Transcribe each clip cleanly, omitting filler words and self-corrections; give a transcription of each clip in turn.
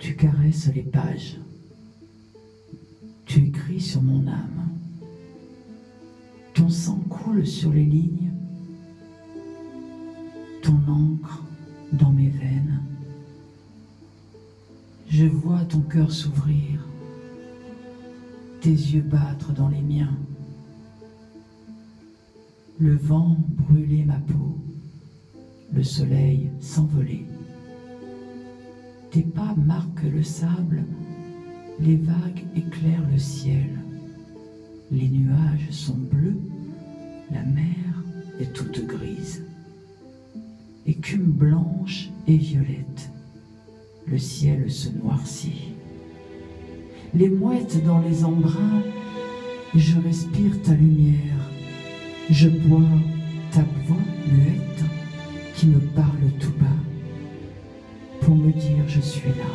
Tu caresses les pages. Tu écris sur mon âme. Ton sang coule sur les lignes. Ton encre dans mes veines. Je vois ton cœur s'ouvrir, tes yeux battre dans les miens. Le vent brûlait ma peau, le soleil s'envolait. Tes pas marquent le sable, les vagues éclairent le ciel. Les nuages sont bleus, la mer est toute grise. Écume blanche et violette, le ciel se noircit. Les mouettes dans les embruns, je respire ta lumière. Je bois ta voix muette qui me parle tout bas pour me dire je suis là.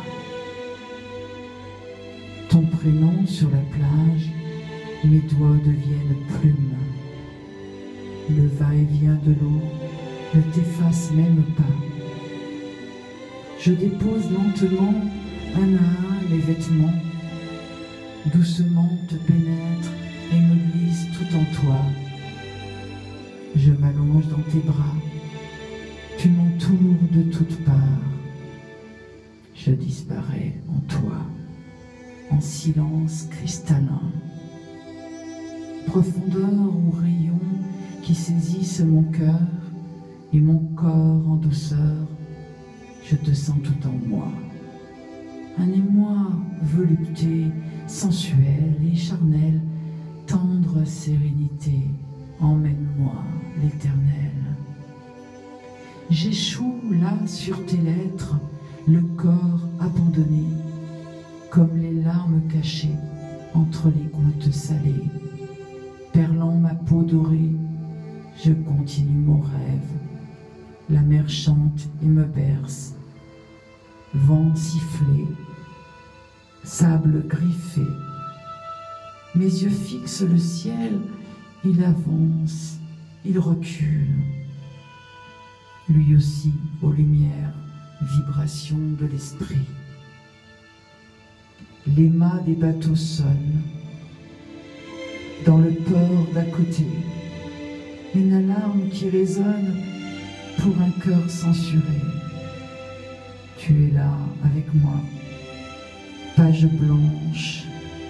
Ton prénom sur la plage, mes doigts deviennent plumes. Le va-et-vient de l'eau ne t'efface même pas. Je dépose lentement, un à un, mes vêtements. Doucement te pénètre et me glisse tout en toi. Je m'allonge dans tes bras, tu m'entoures de toutes parts. Je disparais en toi, en silence cristallin. Profondeur ou rayon qui saisissent mon cœur et mon corps en douceur, je te sens tout en moi. Un émoi volupté, sensuel et charnel, tendre sérénité, emmène-moi l'éternel. J'échoue là sur tes lettres, le corps abandonné, comme les larmes cachées entre les gouttes salées. Perlant ma peau dorée, je continue mon rêve. La mer chante et me berce. Vent sifflé, sable griffé. Mes yeux fixent le ciel, il avance, il recule. Lui aussi aux lumières, vibration de l'esprit. Les mâts des bateaux sonnent. Dans le port d'à côté, une alarme qui résonne pour un cœur censuré. Tu es là avec moi, page blanche,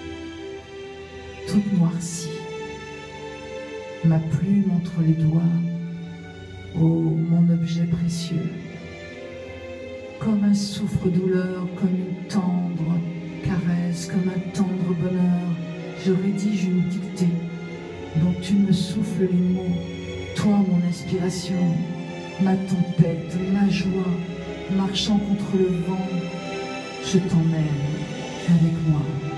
toute noircie, ma plume entre les doigts, oh mon objet précieux, comme un souffre-douleur, comme une tendre caresse, comme un tendre bonheur, je rédige une dictée dont tu me souffles les mots, toi mon inspiration, ma tempête, ma joie, marchant contre le vent, je t'emmène avec moi.